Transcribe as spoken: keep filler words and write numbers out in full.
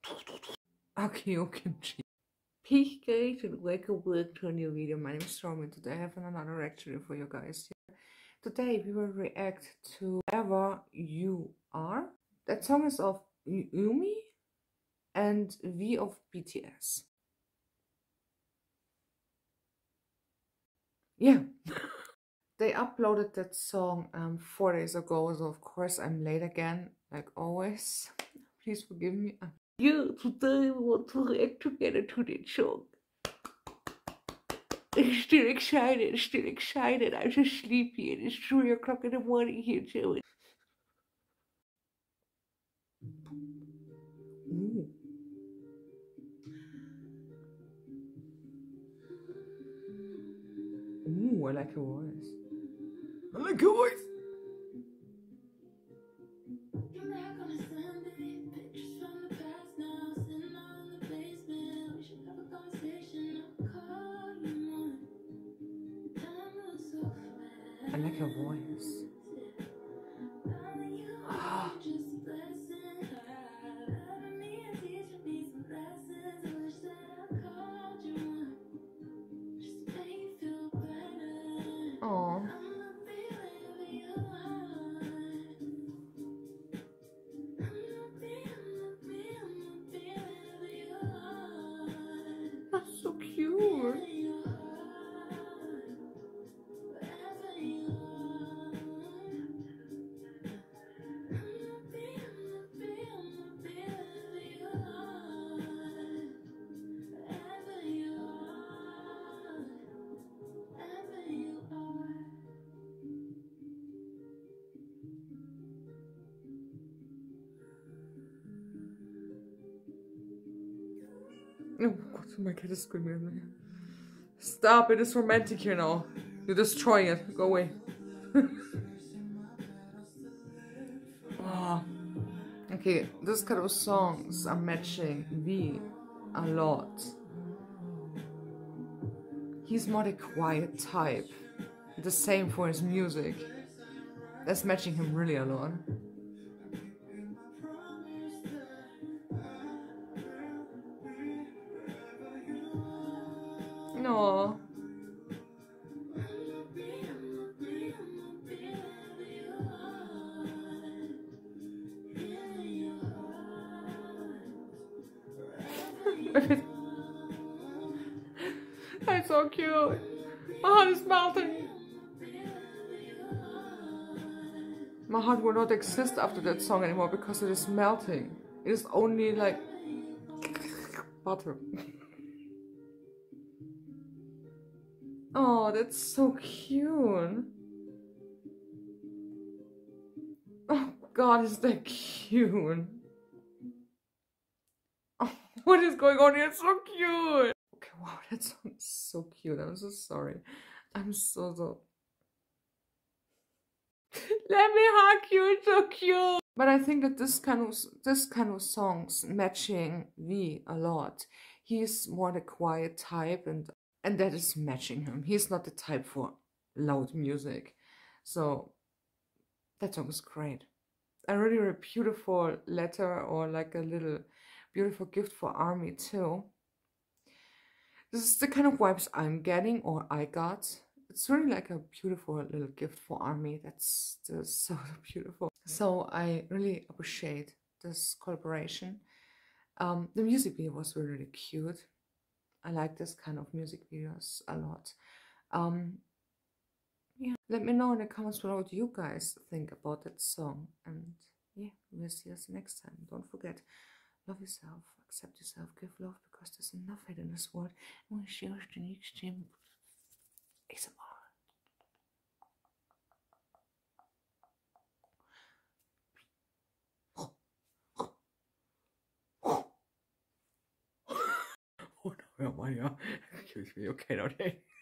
Akio kimchi. Peace guys and welcome back to a new video. My name is Romy and today I have another reaction for you guys. Today we will react to Wherever You Are. That song is of U M I and V of B T S. Yeah. They uploaded that song um, four days ago, so of course I'm late again, like always. Please forgive me. Yeah, today we want to react together to that song. I'm still excited, still excited. I'm so sleepy and it's three o'clock in the morning here too. Ooh. Ooh, I like her voice. I like her voice. I like her voice. Oh. That's so cute. Oh God, my cat is screaming at me. Stop, it is romantic here now. You're destroying it. Go away. Oh. Okay, this kind of songs are matching V a lot. He's more the quiet type. The same for his music. That's matching him really a lot. No. That's so cute. My heart is melting. My heart will not exist after that song anymore because it is melting. It is only like butter. Oh, that's so cute. Oh God, is that cute? Oh, what is going on here? It's so cute. Okay, wow, that song is so cute. I'm so sorry. I'm so so. Let me hug you. It's so cute. But I think that this kind of this kind of songs matching V a lot. He's more the quiet type, and and that is matching him. He's not the type for loud music, so that song is great. A really, really beautiful letter, or like a little beautiful gift for ARMY too. This is the kind of vibes I'm getting, or I got. It's really like a beautiful little gift for ARMY. That's just so beautiful. So I really appreciate this collaboration. Um, the music video was really, really cute. I like this kind of music videos a lot. Um, yeah, let me know in the comments below what you guys think about that song. And yeah, we'll see us next time. Don't forget, love yourself, accept yourself, give love, because there's enough hate in this world. And we'll see you in the next time. A S M R. Oh no, ja, Maja. Excuse me, okay, okay.